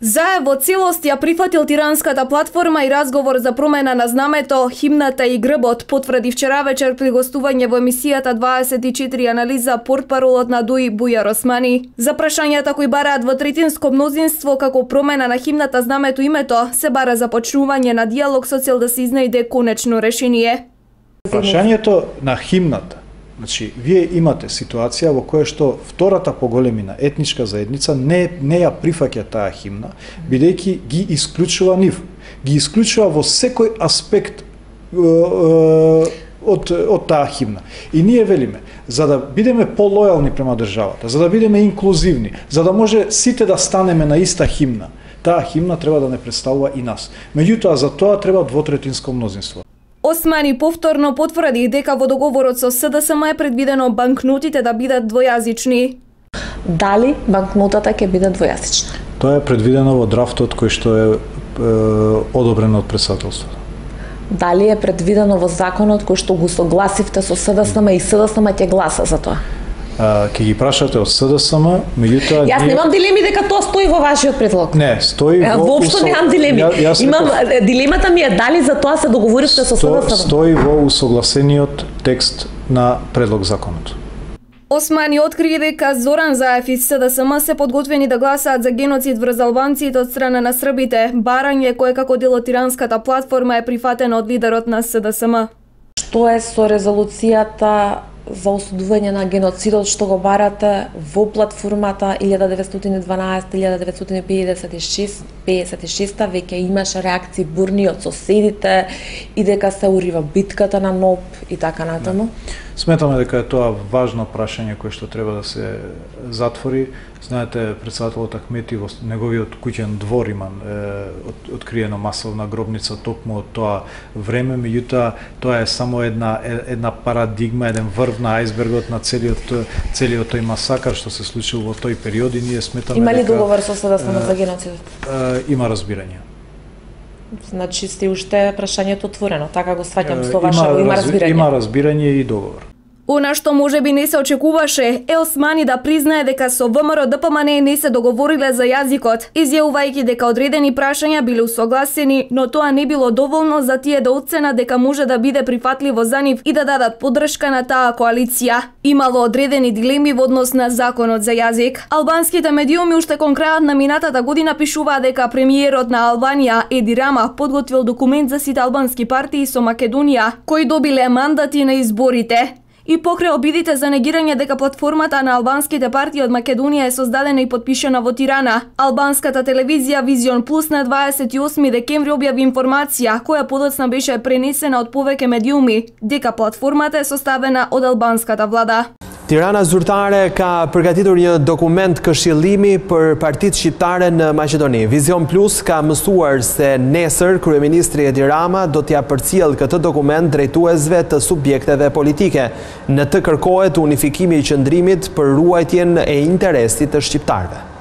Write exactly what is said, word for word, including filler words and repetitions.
ЗАЕ во целост ја прифатил тиранската платформа и разговор за промена на знамето, химната и грбот, потврди вчера вечер при гостување во емисијата дваесет и четири анализа портпаролот на ДУИ Бујар Османи. За прашањата кои бараат во третинско мнозинство како промена на химната, знамето, името, се бара започнување на диалог со цел да се изнајде конечно решение. Прашањето на химната, значи, вие имате ситуација во која што втората поголемина етничка заедница не, не ја прифаќа таа химна, бидејќи ги исклучува нив. Ги исклучува во секој аспект е, е, од, од таа химна. И ние велиме, за да бидеме полојални према државата, за да бидеме инклузивни, за да може сите да станеме на иста химна, таа химна треба да не представува и нас. Меѓутоа, за тоа треба двотретинско мнозинство. Османи повторно потврди дека во договорот со СДСМ е предвидено банкнотите да бидат двојазични. Дали банкнотата ќе биде двојазична? Тоа е предвидено во драфтот кој што е, е одобрен од претседателството. Дали е предвидено во законот кој што го согласивте со СДСМ и СДСМ ќе гласа за тоа? Ке ги прашате од СДСМ, меѓутоа... Јас немам дилеми дека тоа стои во вашиот предлог. Не, стои во... Воопшто немам дилеми. Ја, јас Имам, реков... Дилемата ми е дали за тоа се договоривте со СДСМ. Стои во усогласениот текст на предлог законот. Османи откри дека Зоран Заев и СДСМ се подготвени да гласаат за геноцид врз албанците од страна на србите, барање кое како дел од тиранската платформа е прифатено од лидерот на СДСМ. Што е со резолуцијата за осудување на геноцидот што го барате во платформата илјада деветстотини и дванаесет илјада деветстотини пеесет и шест веќе имаше реакции бурни од соседите и дека се урива битката на НОП и така натаму? Сметаме дека е тоа важно прашање кое што треба да се затвори. Знаете, председателот Ахмети во неговиот куќен двор има е, от, откриено масовна гробница токму од тоа време, меѓутоа тоа е само една една парадигма, еден врв на ајсбергот на целиот целиот тој масакар што се случил во тој период и ние сметаме дека... Има ли дека, договор со СДСМ за геноцидот? Има разбирање. Значи сте уште прашањето отворено, така го сваќам со ваше, има, има разбирање. Има разбирање и договор. Она што можеби не се очекуваше е Османи да признае дека со ВМРО Д П М Н не се договориле за јазикот, изјавувајќи дека одредени прашања биле усогласени, но тоа не било доволно за тие да оценат дека може да биде прифатливо за нив и да дадат поддршка на таа коалиција. Имало одредени дилеми во однос на законот за јазик. Албанските медиуми уште кон крајот на минатата година пишуваат дека премиерот на Албанија Еди Рама подготвил документ за сите албански партии со Македонија, кои добиле мандати на изборите. И покрај обидите за негирање дека платформата на албанските партии од Македонија е создадена и подпишана во Тирана, албанската телевизија Визион Плюс на дваесет и осми декември објави информација која подоцна беше пренесена од повеќе медиуми дека платформата е составена од албанската влада. Tirana Zyrtare ka përgatitur një dokument këshillimi për partitë shqiptare në Maqedoni. Vizion Plus ka mësuar se nesër kryeministri Edi Rama do t'ja përcjell këtë dokument drejtuesve të subjekteve politike. Në të kërkohet unifikimi i qëndrimit për ruajtjen e interesit të shqiptarëve.